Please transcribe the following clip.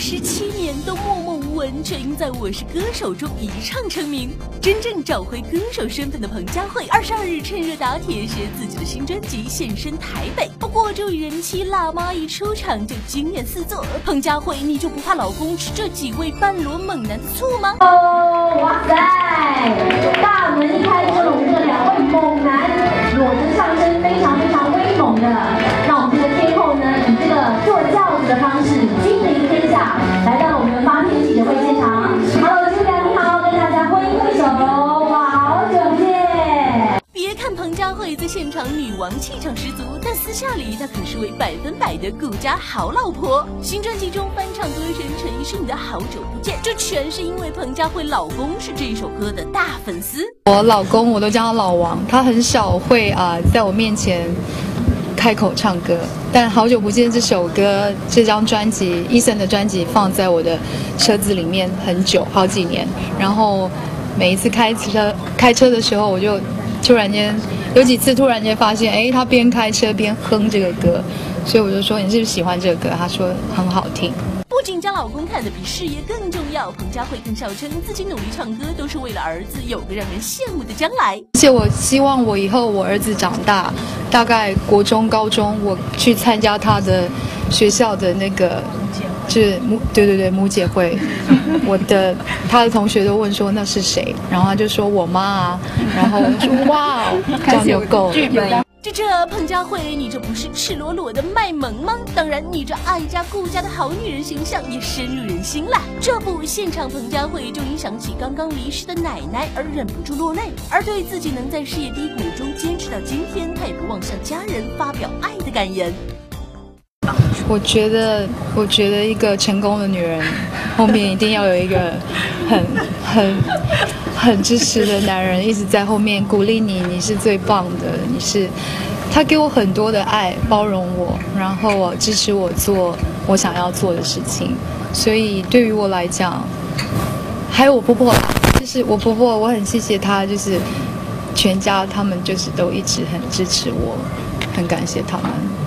17年都默默无闻，却因在《我是歌手》中一唱成名。真正找回歌手身份的彭佳慧，22日趁热打铁携自己的新专辑现身台北。不过这位人妻辣妈一出场就惊艳四座。彭佳慧，你就不怕老公吃这几位半裸猛男的醋吗？ 哇塞！大门一开，就有这两位猛男裸着上身，非常威猛的。那我们这个天后呢，以这个坐轿子的方式君临天下，来到了我们发片记者会现场。Hello， 朱良你好，跟大家挥挥手，哇，好久不见！ 别看彭佳慧在现场女王气场十足，但私下里她可是位100%的顾家好老婆。新专辑中翻唱歌神陈奕迅的《好久不见》，这全是因为彭佳慧老公是这一首歌的大粉丝。 我老公我都叫他老王，他很少会在我面前开口唱歌，但好久不见这首歌，这张专辑Eason的专辑放在我的车子里面很久，好几年。然后每一次开车的时候，我就突然间有几次突然间发现，他边开车边哼这个歌，所以我就说你是不是喜欢这个歌？他说很好听。 不仅将老公看得比事业更重要，彭佳慧更笑称自己努力唱歌都是为了儿子有个让人羡慕的将来。 而且我希望我以后我儿子长大，大概国中、高中，我去参加他的学校的那个，就是对母姐会，他的同学都问说那是谁，然后他就说我妈啊，然后我说哇哦，这样就够了。 这彭佳慧，你这不是赤裸裸的卖萌吗？当然，你这爱家顾家的好女人形象也深入人心了。这部现场，彭佳慧就因想起刚刚离世的奶奶而忍不住落泪，而对自己能在事业低谷中坚持到今天，她也不忘向家人发表爱的感言。 我觉得一个成功的女人后面一定要有一个很支持的男人，一直在后面鼓励你，你是最棒的，他给我很多的爱，包容我，然后支持我做我想要做的事情。所以对于我来讲，还有我婆婆，就是我婆婆，我很谢谢她，就是全家他们就是都一直很支持我，很感谢他们。